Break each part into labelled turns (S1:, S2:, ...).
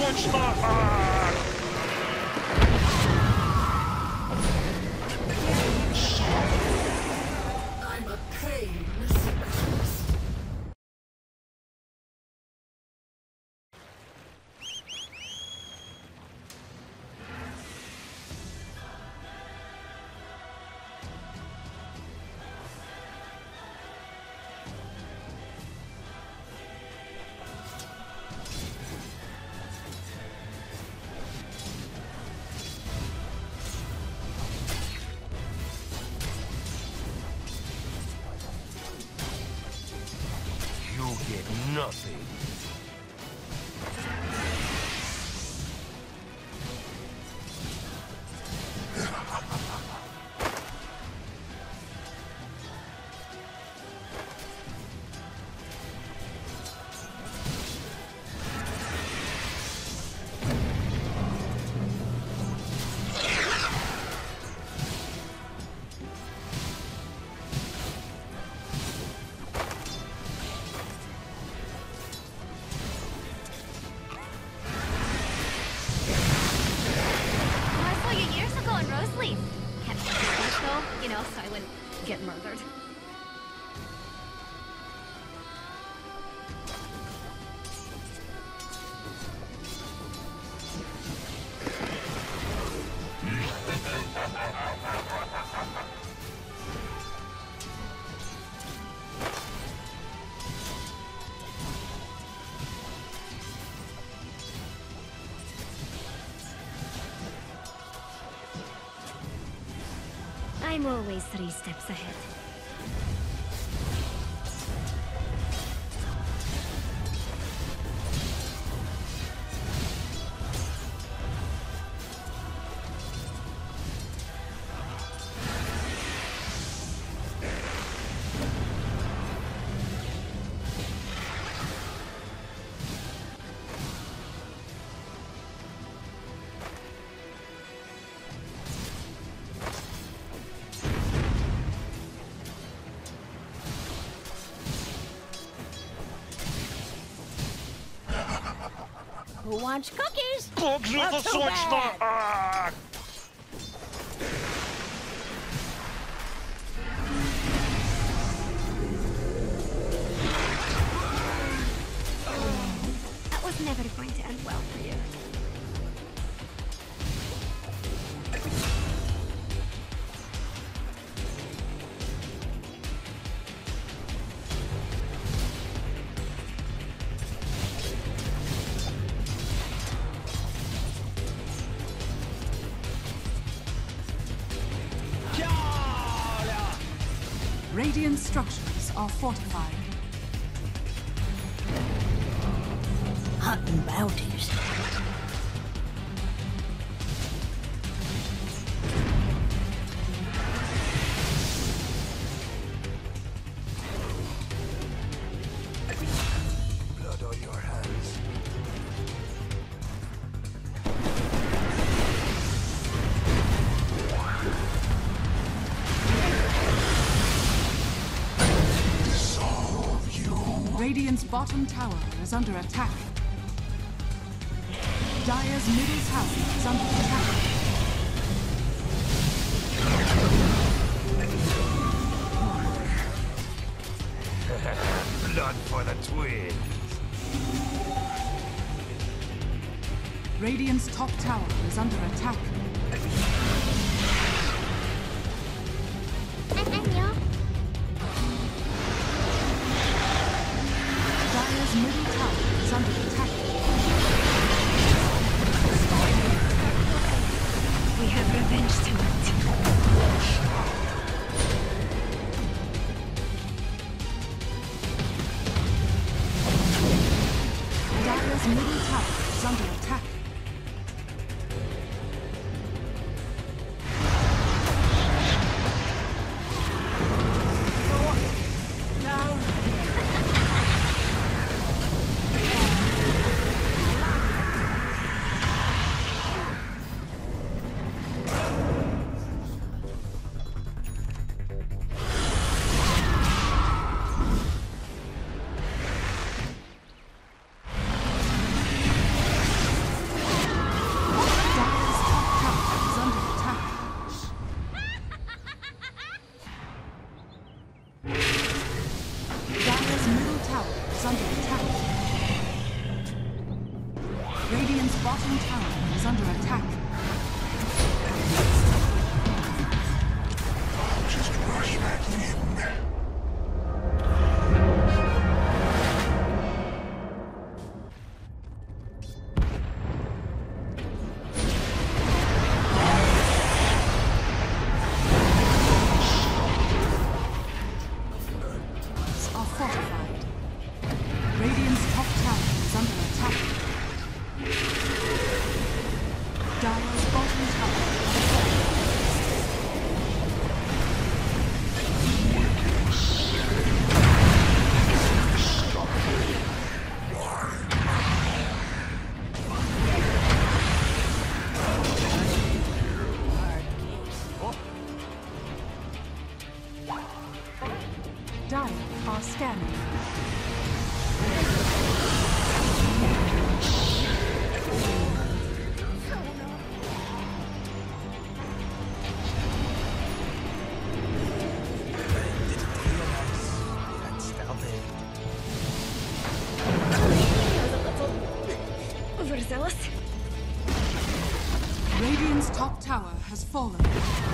S1: touch my heart!
S2: I'm a painless ghost.
S1: You get nothing.
S3: I saw you years ago in Roseleaf. Kept it quiet though, you know, so I wouldn't get murdered. I'm always 3 steps ahead. Who wants cookies?
S1: Bugs
S2: Not
S1: never
S2: too
S1: touch my
S2: bad.
S1: heart!
S3: That was never going to end well for you.
S4: Radiant structures are fortified.
S2: Hunting bounties.
S1: Blood on your hands.
S4: Radiant's bottom tower is under attack. Dire's middle tower is under attack.
S1: Blood for the twins.
S4: Radiant's top tower is under attack. Dire's middle tower is under attack.
S3: We have revenge tonight.
S4: Dire's middle tower is under attack. is under attack. Radiant's bottom tower is under attack.
S1: Just rush back in.
S4: Are fortified. Radiant's top tower is under attack. Dire's bottom tower is falling. Dire are scanning.
S3: Overzealous.
S4: Radiant's top tower has fallen.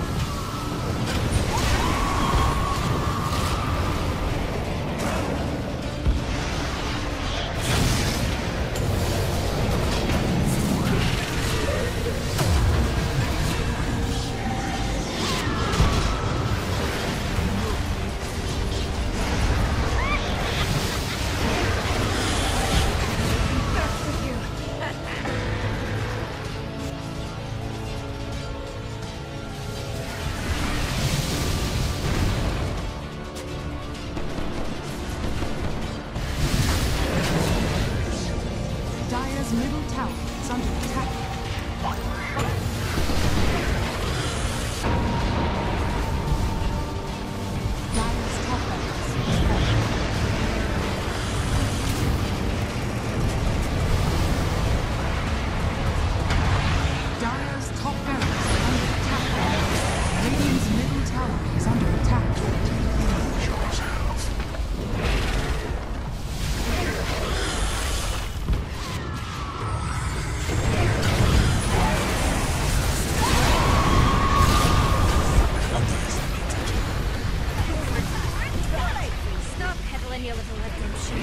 S4: Dire's middle tower is under attack. Dire's top barracks is falling. Dire's top barracks is under attack. Radiant's middle tower is under attack.
S3: Stop peddling your little redemption.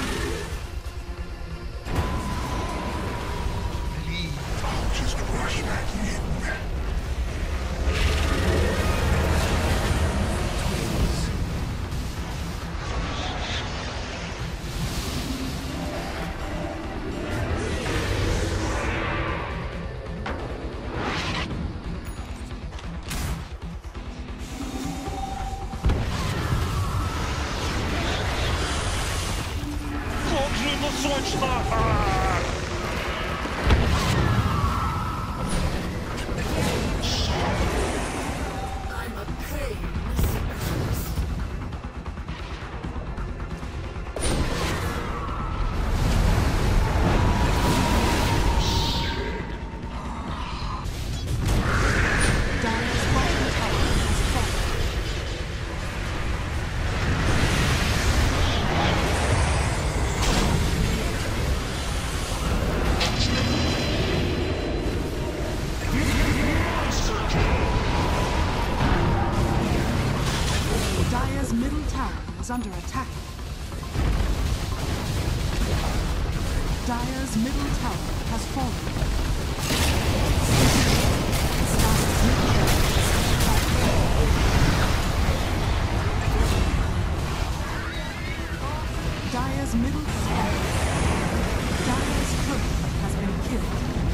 S1: Just rush back in.
S2: I'm a pain in the secrets.
S4: Dire's bottom tower has fallen. Dire's middle tower is under attack. Dire's middle tower has fallen. Dire's middle Dire's middle tower. Dire's turret has been killed.